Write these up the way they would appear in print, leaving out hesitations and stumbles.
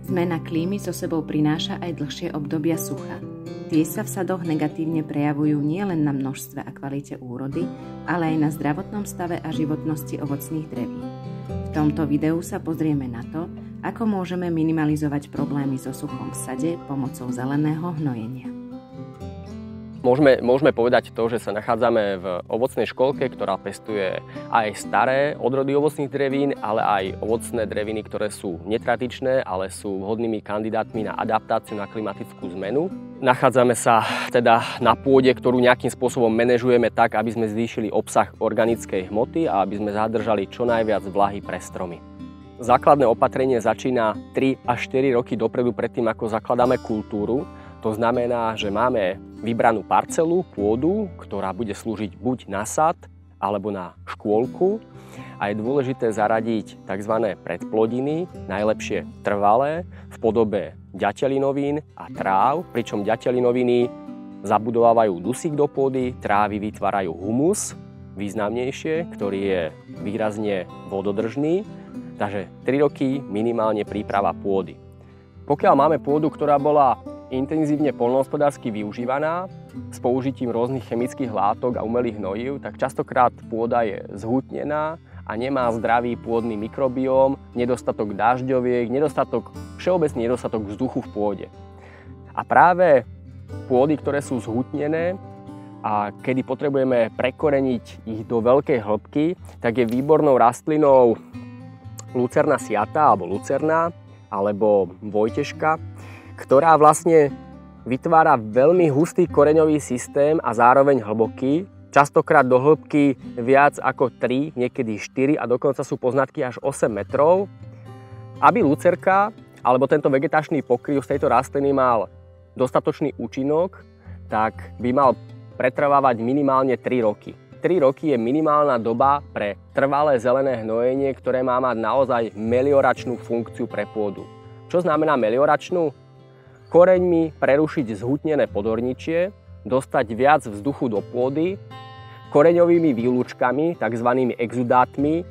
Zmena klímy so sebou prináša aj dlhšie obdobia sucha. Tie sa v sadoch negatívne prejavujú nielen na množstve a kvalite úrody, ale aj na zdravotnom stave a životnosti ovocných dreví. V tomto videu sa pozrieme na to, ako môžeme minimalizovať problémy so suchom v sade pomocou zeleného hnojenia. Môžeme povedať to, že sa nachádzame v ovocnej škôlke, ktorá pestuje aj staré odrody ovocných drevín, ale aj ovocné dreviny, ktoré sú netradičné, ale sú vhodnými kandidátmi na adaptáciu na klimatickú zmenu. Nachádzame sa teda na pôde, ktorú nejakým spôsobom manažujeme tak, aby sme zvýšili obsah organickej hmoty a aby sme zadržali čo najviac vlahy pre stromy. Základné opatrenie začína 3 až 4 roky dopredu predtým, ako zakladáme kultúru. To znamená, že máme vybranú parcelu, pôdu, ktorá bude slúžiť buď na sad, alebo na škôlku. A je dôležité zaradiť tzv. Predplodiny, najlepšie trvalé, v podobe ďatelinovín a tráv, pričom ďatelinoviny zabudovávajú dusík do pôdy, trávy vytvárajú humus, významnejšie, ktorý je výrazne vododržný. Takže 3 roky minimálne príprava pôdy. Pokiaľ máme pôdu, ktorá bola intenzívne poľnohospodársky využívaná s použitím rôznych chemických látok a umelých hnojív, tak častokrát pôda je zhutnená a nemá zdravý pôdny mikrobióm, nedostatok dažďoviek, všeobecný nedostatok vzduchu v pôde. A práve pôdy, ktoré sú zhutnené a kedy potrebujeme prekoreniť ich do veľkej hĺbky, tak je výbornou rastlinou lucerna siata alebo lucerna alebo vojteška, ktorá vlastne vytvára veľmi hustý koreňový systém a zároveň hlboký, častokrát do hĺbky viac ako 3, niekedy 4 a dokonca sú poznatky až 8 metrov. Aby lucerka alebo tento vegetačný pokryv z tejto rastliny mal dostatočný účinok, tak by mal pretrvávať minimálne 3 roky. 3 roky je minimálna doba pre trvalé zelené hnojenie, ktoré má mať naozaj melioračnú funkciu pre pôdu. Čo znamená melioračnú? Koreňmi prerušiť zhutnené podorničie, dostať viac vzduchu do pôdy, koreňovými výlučkami, tzv. Exudátmi,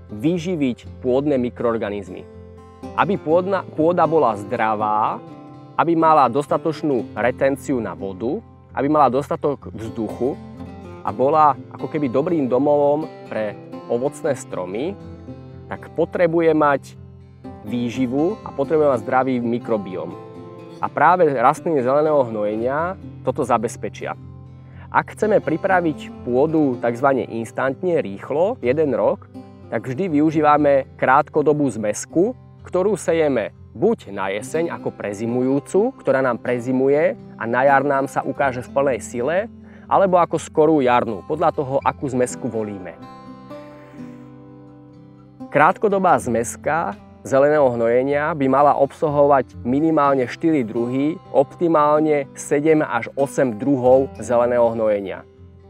vyživiť pôdne mikroorganizmy. Aby pôda bola zdravá, aby mala dostatočnú retenciu na vodu, aby mala dostatok vzduchu a bola ako keby dobrým domovom pre ovocné stromy, tak potrebuje mať výživu a potrebuje mať zdravý mikrobióm. A práve rastliny zeleného hnojenia toto zabezpečia. Ak chceme pripraviť pôdu tzv. Instantne, rýchlo, 1 rok, tak vždy využívame krátkodobú zmesku, ktorú sejeme buď na jeseň ako prezimujúcu, ktorá nám prezimuje a na jar nám sa ukáže v plnej sile, alebo ako skorú jarnú, podľa toho, akú zmesku volíme. Krátkodobá zmeska zeleného hnojenia by mala obsahovať minimálne 4 druhy, optimálne 7 až 8 druhov zeleného hnojenia.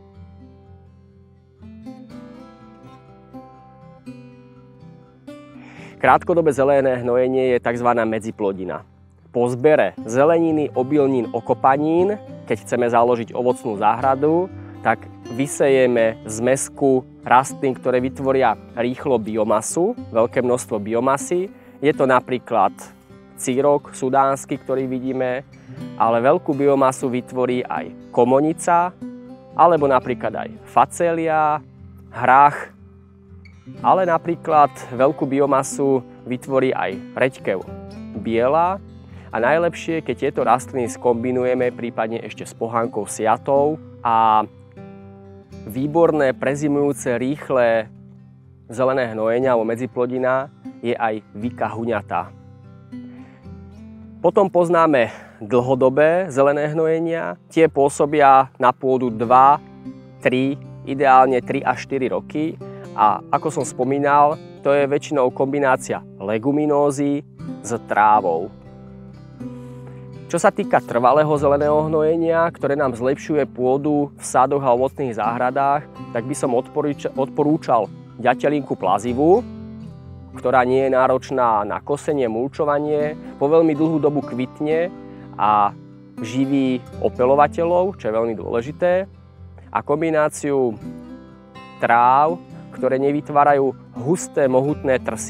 Krátkodobé zelené hnojenie je tzv. Medziplodina. Po zbere zeleniny, obilnín, okopanín, keď chceme založiť ovocnú záhradu, tak vysejeme zmesku rastlín, ktoré vytvoria rýchlo biomasu, veľké množstvo biomasy. Je to napríklad círok sudánsky, ktorý vidíme, ale veľkú biomasu vytvorí aj komonica, alebo napríklad aj facélia, hrách, ale napríklad veľkú biomasu vytvorí aj reďkev biela a najlepšie, keď tieto rastliny skombinujeme prípadne ešte s pohánkou siatou a výborné prezimujúce rýchle zelené hnojenia alebo medziplodina je aj vika huňatá. Potom poznáme dlhodobé zelené hnojenia. Tie pôsobia na pôdu 2, 3, ideálne 3 až 4 roky. A ako som spomínal, to je väčšinou kombinácia leguminózy s trávou. Čo sa týka trvalého zeleného hnojenia, ktoré nám zlepšuje pôdu v sadoch a ovocných záhradách, tak by som odporúčal ďatelinku plazivú, ktorá nie je náročná na kosenie, mulčovanie, po veľmi dlhú dobu kvitne a živí opeľovateľov, čo je veľmi dôležité, a kombináciu tráv, ktoré nevytvárajú husté, mohutné trsy.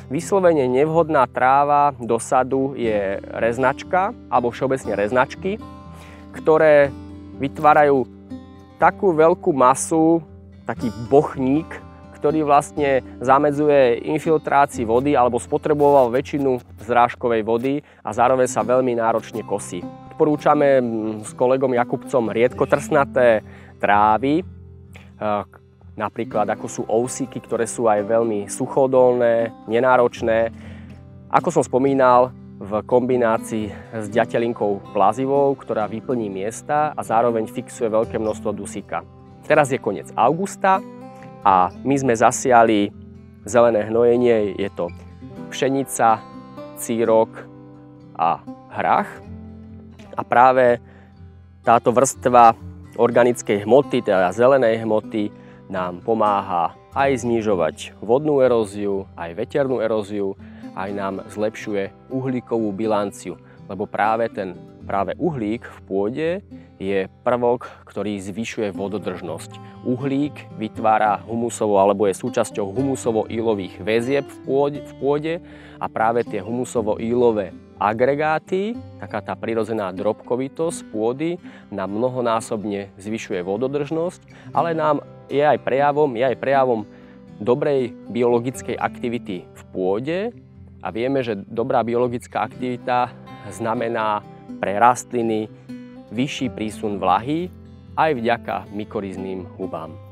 Vyslovene nevhodná tráva do sadu je reznačka alebo všeobecne reznačky, ktoré vytvárajú takú veľkú masu, taký bochník, ktorý vlastne zamedzuje infiltrácii vody alebo spotreboval väčšinu zrážkovej vody a zároveň sa veľmi náročne kosí. Odporúčame s kolegom Jakubcom riedkotrsnaté trávy, napríklad ako sú ousíky, ktoré sú aj veľmi suchodolné, nenáročné. Ako som spomínal, v kombinácii s ďatelinkou plazivou, ktorá vyplní miesta a zároveň fixuje veľké množstvo dusíka. Teraz je koniec augusta a my sme zasiali zelené hnojenie. Je to pšenica, círok a hrách. A práve táto vrstva organickej hmoty, teda zelenej hmoty, nám pomáha aj znižovať vodnú eróziu, aj veternú eróziu, aj nám zlepšuje uhlíkovú bilanciu, lebo práve uhlík v pôde je prvok, ktorý zvyšuje vododržnosť. Uhlík vytvára humusovo alebo je súčasťou humusovo-ílových väzieb v pôde a práve tie humusovo-ílové agregáty, taká tá prirodzená drobkovitosť pôdy nám mnohonásobne zvyšuje vododržnosť, ale nám je aj prejavom dobrej biologickej aktivity v pôde a vieme, že dobrá biologická aktivita znamená pre rastliny vyšší prísun vlahy aj vďaka mykorízným hubám.